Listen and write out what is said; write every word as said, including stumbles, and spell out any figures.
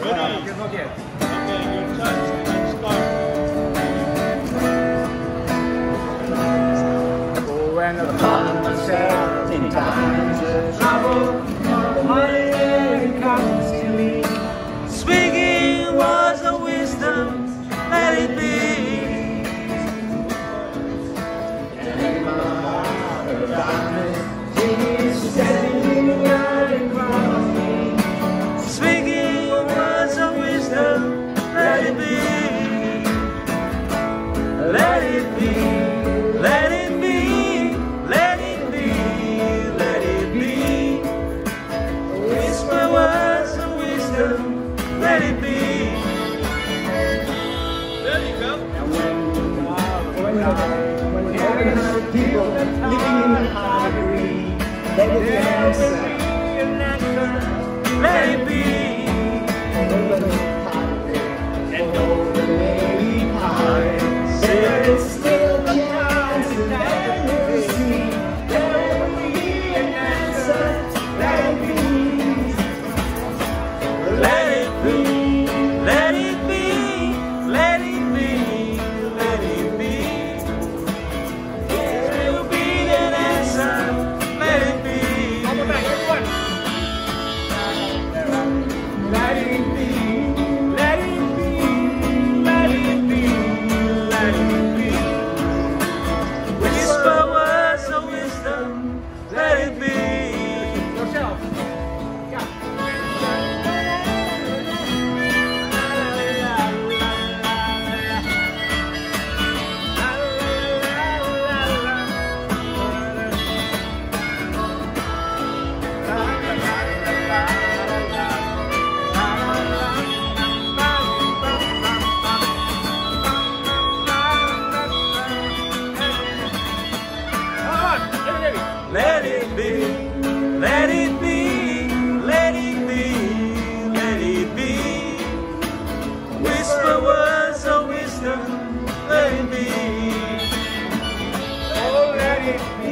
Ready? Okay, okay. Okay, your turn. Let's start. When I find myself in times of trouble, money comes to me. Speaking words of wisdom, let it be. And in my heart of darkness, Jesus standing right in front of me. Speaking words of wisdom, let it be. Let it be. Let it be. Let it be. Let it be. Whisper words of wisdom, let it be. There you go. And when, when, I, when there's people living in poverty, let it answer. Let it be. And though the lady parted, there is still a chance to never see. There will be an answer. Let it be. Let it be. Let it be. Let it be. Let it be. There will be an answer. Let it be. Let it be. Let it be. Let it be. Let it be. Whisper words of wisdom. Let it be. Yourself. Yeah. Let it be, let it be, let it be, let it be. Whisper words of wisdom, let it be. Oh, let it be.